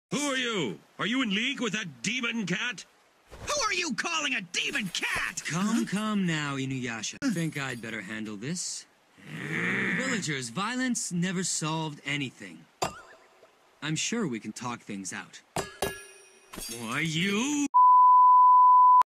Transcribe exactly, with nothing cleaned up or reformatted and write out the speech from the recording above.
Who are you? Are you in league with that demon cat? Who are you calling a demon cat? Come, come now, Inuyasha. Think I'd better handle this. Villagers, violence never solved anything. I'm sure we can talk things out. Why, you...